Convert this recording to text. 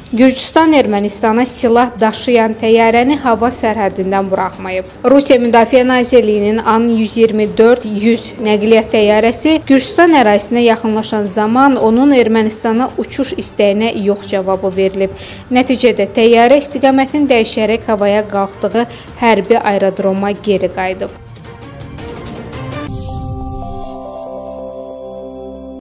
Gürcüstan Ermənistana silah daşıyan təyyarəni hava sərhəddindən buraxmayıb. Rusiya Müdafiə Nazirliyinin An-124-100 nəqliyyat təyyarəsi Gürcüstan ərazisinə yaxınlaşan zaman onun Ermənistana uçuş istəyinə yox cavabı verilib. Nəticədə təyyarə istiqamətini dəyişərək havaya qalxdığı hərbi aerodroma geri qayıdıb.